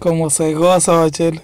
Como se goza, Bachel.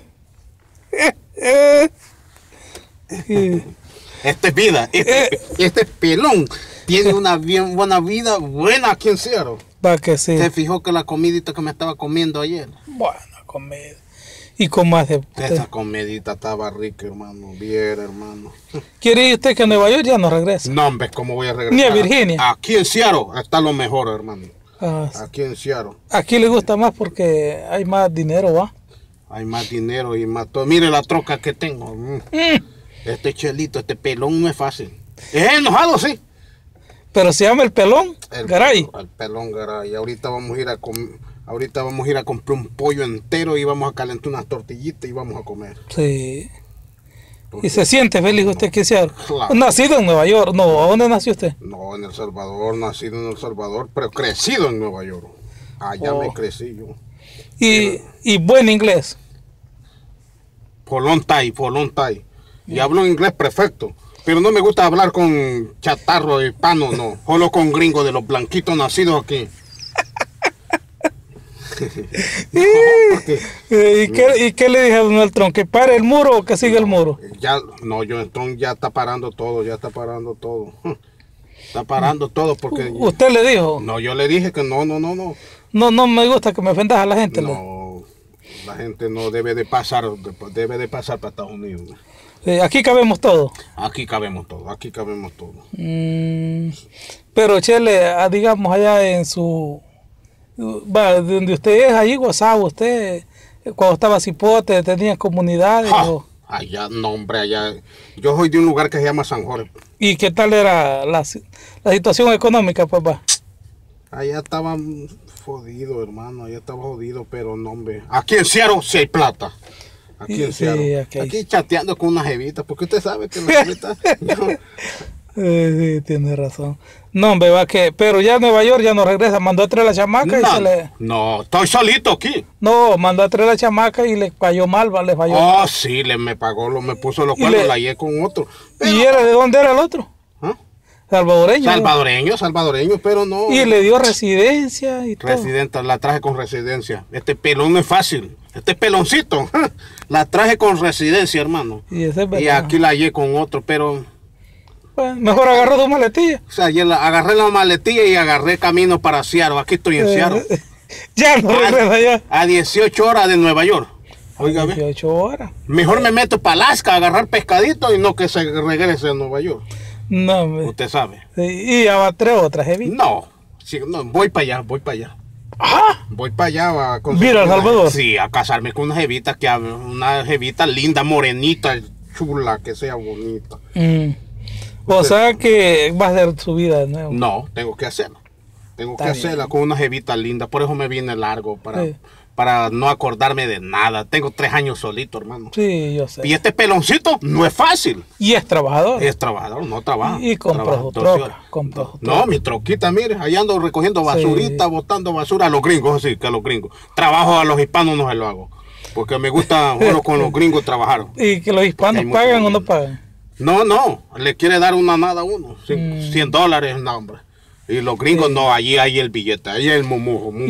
Esta es vida. Este pelón tiene una bien buena vida, buena aquí en Seattle. Va que sí. ¿Se fijó que la comidita que me estaba comiendo ayer? Buena comida. Y con más de... Esa comidita estaba rica, hermano. Bien, hermano. ¿Quiere ir usted que a Nueva York ya no regresa? No, hombre, ¿cómo voy a regresar? Ni a Virginia. Aquí en Seattle está lo mejor, hermano. Ah, sí. Aquí en Seattle. Aquí le gusta más porque hay más dinero, ¿va? Hay más dinero y más todo. Mire la troca que tengo. Este chelito, este pelón no es fácil. Es enojado, sí. Pero se llama el pelón Garay. El pelón Garay. Ahorita vamos a ir a comprar un pollo entero y vamos a calentar unas tortillitas y vamos a comer. Sí. Porque ¿Y se siente feliz usted que sea claro. nacido en Nueva York? No, ¿a dónde nació usted? No, en El Salvador, nacido en El Salvador, pero crecido en Nueva York. Allá me crecí yo. Y buen inglés. Polón Tai. Y hablo inglés perfecto. Pero no me gusta hablar con chatarro hispano, no. Solo con gringos de los blanquitos nacidos aquí. No, porque, ¿Y qué le dije a Donald Trump? ¿Que pare el muro o que siga el muro? ya, no, Trump ya está parando todo, Está parando todo porque... ¿Usted le dijo? No, yo le dije que no. No me gusta que me ofendas a la gente. No, la gente no debe de pasar para Estados Unidos. Aquí cabemos todos. Aquí cabemos todos. Pero Chele, digamos allá en su... Va, donde usted es, ahí gozaba usted, cuando estaba Cipote, tenía comunidades. Allá, no hombre, allá. Yo soy de un lugar que se llama San Jorge. ¿Y qué tal era la situación económica, papá? Allá estaba jodido, hermano, pero no, hombre. Aquí en Seattle sí hay plata. Aquí en Seattle. Sí, aquí chateando con unas jevitas, porque usted sabe que las jevitas... Sí, tiene razón. No, hombre, va que... Pero ya a Nueva York ya no regresa. Mandó a traer la chamaca y se le... No, estoy solito aquí. No, mandó a traer la chamaca y le cayó mal, le falló. Oh, sí, me puso los cuernos, la hallé con otro. Pero... ¿Y era de dónde era el otro? ¿Ah? Salvadoreño, pero no. Y le dio residencia y todo. La traje con residencia. Este pelón no es fácil. Este peloncito, la traje con residencia, hermano. Y aquí la hallé con otro, pero... Bueno, mejor agarró dos maletillas. O sea, agarré la maletilla y agarré camino para Seattle. Aquí estoy en Seattle. Ya no regresa ya. A 18 horas de Nueva York. Oiga, 18 horas. Mejor me meto para Alaska a agarrar pescadito y no que se regrese a Nueva York. No, usted sabe. Y abatré otra, Heavy. No, voy para allá. ¿Ah? Voy para allá a ¿Mira, El Salvador? Sí, a casarme con una jevita linda, morenita, chula, que sea bonita. O sea que va a ser su vida de nuevo. No, tengo que hacerla. Con una jevita linda. Por eso me viene largo, para no acordarme de nada. Tengo 3 años solito, hermano. Sí, yo sé. Y este peloncito no es fácil. Y es trabajador. No trabaja. Y compró su troca. No, mi troquita, mire, allá ando recogiendo basurita, botando basura a los gringos, así que a los gringos. Trabajo a los hispanos no se lo hago. Porque me gusta solo con los gringos trabajar. ¿Y que los hispanos pagan o no pagan? No, le quiere dar una nada a uno. $100, no, hombre. Y los gringos no, allí hay el billete, ahí hay el mumujo.